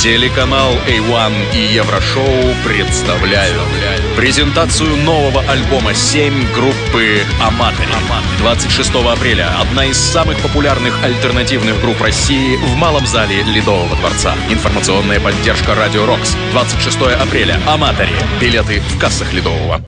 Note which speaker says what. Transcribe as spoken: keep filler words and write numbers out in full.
Speaker 1: Телеканал Эй Уан и Еврошоу представляют презентацию нового альбома «семь» группы «Аматори». двадцать шестого апреля одна из самых популярных альтернативных групп России в Малом зале Ледового дворца. Информационная поддержка Радио Рокс. двадцать шестого апреля. «Аматори». Билеты в кассах Ледового.